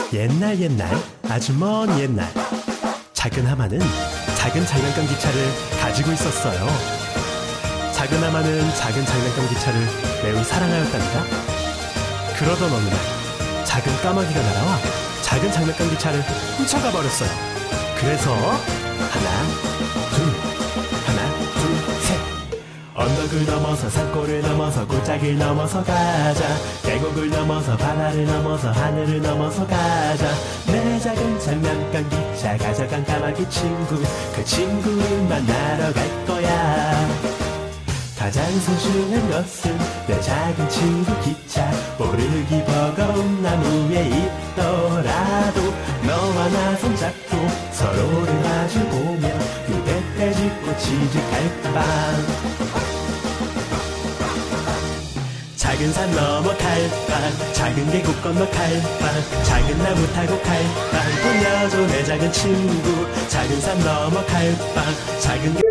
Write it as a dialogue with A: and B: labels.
A: 옛날 아주 먼 옛날 작은 하마는 작은 장난감 기차를 가지고 있었어요. 작은 하마는 작은 장난감 기차를 매우 사랑하였답니다. 그러던 어느 날 작은 까마귀가 날아와 작은 장난감 기차를 훔쳐가 버렸어요. 그래서 하나 둘 셋 언덕을 넘어서 산골을 넘어서 골짜기를 넘어서 가자. 계곡을 넘어서 바다를 넘어서 하늘을 넘어서 가자. 내 작은 장난감 기차 가져간 까마귀 친구, 그 친구를 만나러 갈 거야. 가장 소중한 것은 내 작은 친구 기차. 오르기 버거운 나무에 있더라도 너와 나 손잡고 서로를 마주보며 눈에 짚고 치직할 밤. 작은 산 넘어 갈방, 작은 계곡 건너 갈방, 작은 나무 타고 갈방. 돌려줘 내 작은 친구. 작은 산 넘어 갈방, 작은